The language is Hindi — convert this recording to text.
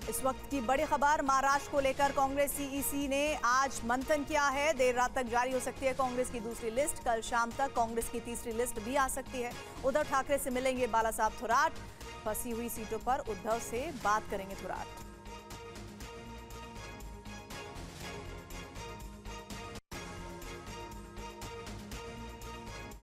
इस वक्त की बड़ी खबर महाराष्ट्र को लेकर कांग्रेस सीईसी ने आज मंथन किया है। देर रात तक जारी हो सकती है कांग्रेस की दूसरी लिस्ट। कल शाम तक कांग्रेस की तीसरी लिस्ट भी आ सकती है। उद्धव ठाकरे से मिलेंगे बाला साहब थोराट। फंसी हुई सीटों पर उद्धव से बात करेंगे थोराट।